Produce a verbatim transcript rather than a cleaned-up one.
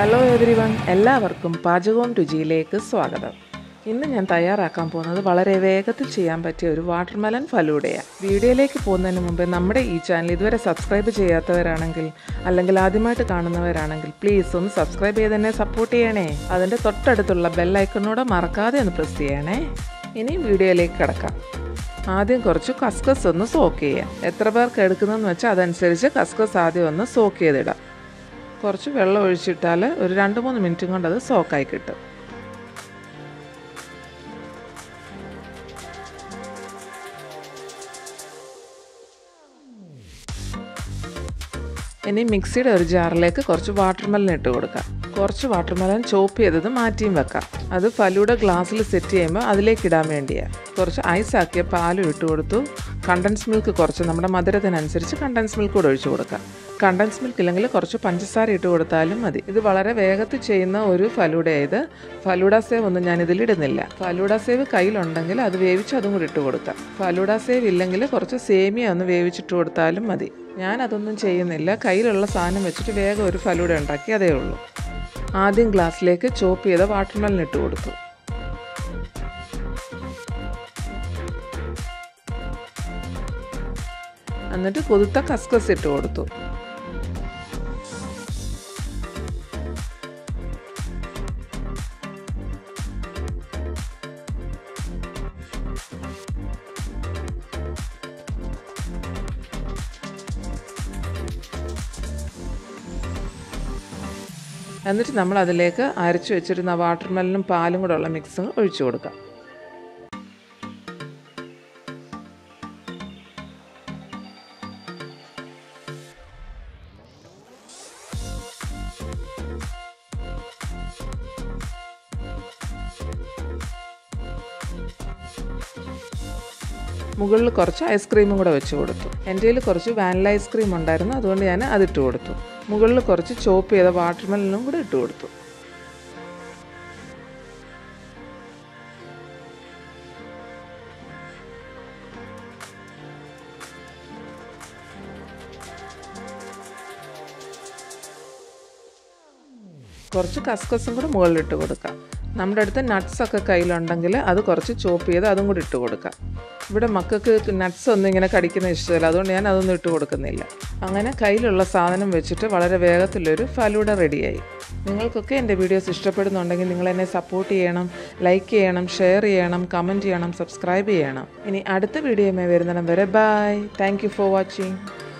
Hello everyone, എല്ലാവർക്കും പാചകവും രുചിയിലേക്ക് സ്വാഗതം. ഇന്ന് ഞാൻ തയ്യാറാക്കാൻ പോകുന്നത് വളരെ വേഗത്തിൽ ചെയ്യാൻ പറ്റിയ ഒരു വാട്ടർമെലൺ ഫലൂഡയാണ്. വീഡിയോയിലേക്ക് പോകുന്നതിന് മുമ്പ് നമ്മുടെ ഈ ചാനൽ ഇതുവരെ സബ്സ്ക്രൈബ് ചെയ്യാത്തവരാണെങ്കിൽ അല്ലെങ്കിൽ ആദ്യമായിട്ട് കാണുന്നവരാണെങ്കിൽ പ്ലീസ് ഒന്ന് സബ്സ്ക്രൈബ് ചെയ്ത് തന്നെ സപ്പോർട്ട് ചെയ്യണേ. അതിൻ്റെ തൊട്ടടുത്തുള്ള ബെല്ലൈക്കണോടെ മറക്കാതെ ഒന്ന് പ്രസ് ചെയ്യണേ. ഇനി വീഡിയോയിലേക്ക് കിടക്കാം. ആദ്യം കുറച്ച് കസ്കസ് ഒന്ന് സോക്ക് ചെയ്യാം. എത്ര പേർക്ക് എടുക്കുന്നതെന്ന് വെച്ചാൽ അതനുസരിച്ച് കസ്കസ് ആദ്യം ഒന്ന് സോക്ക് ചെയ്തിടാം. കുറച്ച് വെള്ളം ഒഴിച്ചിട്ടാൽ ഒരു രണ്ട് മൂന്ന് മിനിറ്റും കൊണ്ട് അത് സോക്കായി കിട്ടും. ഇനി മിക്സിയുടെ ഒരു ജാറിലേക്ക് കുറച്ച് വാട്ടർമെലൺ ഇട്ട് കൊടുക്കാം. കുറച്ച് വാട്ടർമെലൺ ചോപ്പ് ചെയ്തത് മാറ്റിയും വെക്കാം. അത് ഫലൂഡ ഗ്ലാസ്സിൽ സെറ്റ് ചെയ്യുമ്പോൾ അതിലേക്ക് ഇടാൻ വേണ്ടിയാണ്. കുറച്ച് ഐസാക്കിയ പാലും ഇട്ട് കൊടുത്തു. കണ്ടൻസ് മിൽക്ക് കുറച്ച് നമ്മുടെ മധുരത്തിനനുസരിച്ച് കണ്ടൻസ് മിൽക്ക് കൂടെ ഒഴിച്ചു കൊടുക്കാം. കണ്ടൻസ് മിൽക്ക് ഇല്ലെങ്കിൽ കുറച്ച് പഞ്ചസാര ഇട്ട് കൊടുത്താലും മതി. ഇത് വളരെ വേഗത്തിൽ ചെയ്യുന്ന ഒരു ഫലൂഡയായത്. ഫലൂഡ സേവ് ഒന്നും ഞാൻ ഇതിലിടുന്നില്ല. ഫലൂഡ സേവ് കയ്യിലുണ്ടെങ്കിൽ അത് വേവിച്ച് അതും കൂടി ഇട്ട് കൊടുക്കാം. ഫലൂഡ സേവ് ഇല്ലെങ്കിൽ കുറച്ച് സേമിയ ഒന്ന് വേവിച്ചിട്ട് കൊടുത്താലും മതി. ഞാൻ അതൊന്നും ചെയ്യുന്നില്ല. കയ്യിലുള്ള സാധനം വെച്ചിട്ട് വേഗം ഒരു ഫലൂഡ ഉണ്ടാക്കി അതേ ഉള്ളൂ. ആദ്യം ഗ്ലാസ്സിലേക്ക് ചോപ്പ് ചെയ്ത വാട്ടർമെലൺ ഇട്ട് കൊടുത്തു. എന്നിട്ട് കൊതുത്ത കസ്കസ് ഇട്ട് കൊടുത്തു. എന്നിട്ട് നമ്മൾ അതിലേക്ക് അരച്ചു വെച്ചിരുന്ന വാട്ടർമെലനും പാലും കൂടെ ഉള്ള മിക്സ് ഒഴിച്ചു കൊടുക്കാം. മുകളിൽ കുറച്ച് ഐസ്ക്രീമും കൂടെ വെച്ച് കൊടുത്തു. എൻ്റെ കയ്യിൽ കുറച്ച് വാനില ഐസ്ക്രീം ഉണ്ടായിരുന്നു, അതുകൊണ്ട് ഞാൻ അതിട്ട് കൊടുത്തു. മുകളിൽ കുറച്ച് ചോപ്പ് ചെയ്ത വാട്ടർമെലനും കൂടെ ഇട്ട് കൊടുത്തു. കുറച്ച് കസ്കസും കൂടെ മുകളിലിട്ട് കൊടുക്കാം. നമ്മുടെ അടുത്ത് നട്ട്സൊക്കെ കയ്യിലുണ്ടെങ്കിൽ അത് കുറച്ച് ചോപ്പ് ചെയ്ത് അതും കൂടി ഇട്ട് കൊടുക്കാം. ഇവിടെ മക്കൾക്ക് നട്ട്സ് ഒന്നും ഇങ്ങനെ കടിക്കുന്ന ഇഷ്ടമല്ല, അതുകൊണ്ട് ഞാൻ അതൊന്നും ഇട്ട് കൊടുക്കുന്നില്ല. അങ്ങനെ കയ്യിലുള്ള സാധനം വെച്ചിട്ട് വളരെ വേഗത്തിലൊരു ഫലൂഡ റെഡിയായി. നിങ്ങൾക്കൊക്കെ എൻ്റെ വീഡിയോസ് ഇഷ്ടപ്പെടുന്നുണ്ടെങ്കിൽ നിങ്ങൾ എന്നെ സപ്പോർട്ട് ചെയ്യണം, ലൈക്ക് ചെയ്യണം, ഷെയർ ചെയ്യണം, കമൻറ്റ് ചെയ്യണം, സബ്സ്ക്രൈബ് ചെയ്യണം. ഇനി അടുത്ത വീഡിയോയുമായി വരുന്നിടം വരെ bye. Thank you for watching.